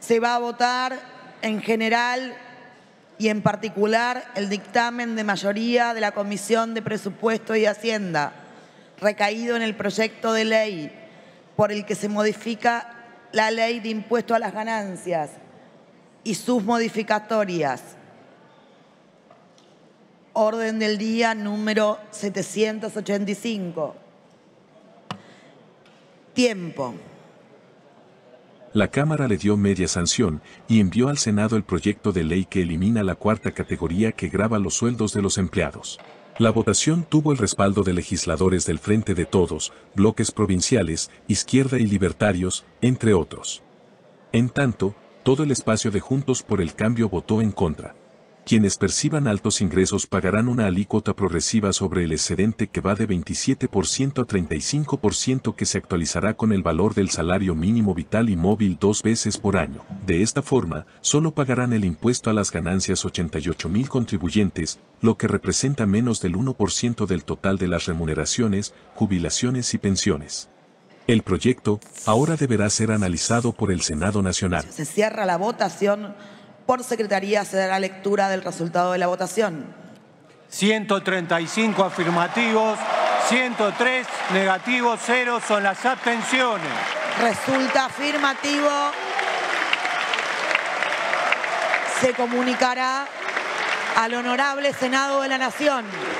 Se va a votar en general y en particular el dictamen de mayoría de la Comisión de Presupuesto y Hacienda, recaído en el proyecto de ley por el que se modifica la Ley de Impuesto a las Ganancias y sus modificatorias. Orden del día número 785. Tiempo. La Cámara le dio media sanción y envió al Senado el proyecto de ley que elimina la cuarta categoría que grava los sueldos de los empleados. La votación tuvo el respaldo de legisladores del Frente de Todos, bloques provinciales, izquierda y libertarios, entre otros. En tanto, todo el espacio de Juntos por el Cambio votó en contra. Quienes perciban altos ingresos pagarán una alícuota progresiva sobre el excedente que va de 27% a 35% que se actualizará con el valor del salario mínimo vital y móvil 2 veces por año. De esta forma, solo pagarán el impuesto a las ganancias 88.000 contribuyentes, lo que representa menos del 1% del total de las remuneraciones, jubilaciones y pensiones. El proyecto ahora deberá ser analizado por el Senado Nacional. Se cierra la votación. Por secretaría se dará lectura del resultado de la votación. 135 afirmativos, 103 negativos, 0 son las abstenciones. Resulta afirmativo. Se comunicará al Honorable Senado de la Nación.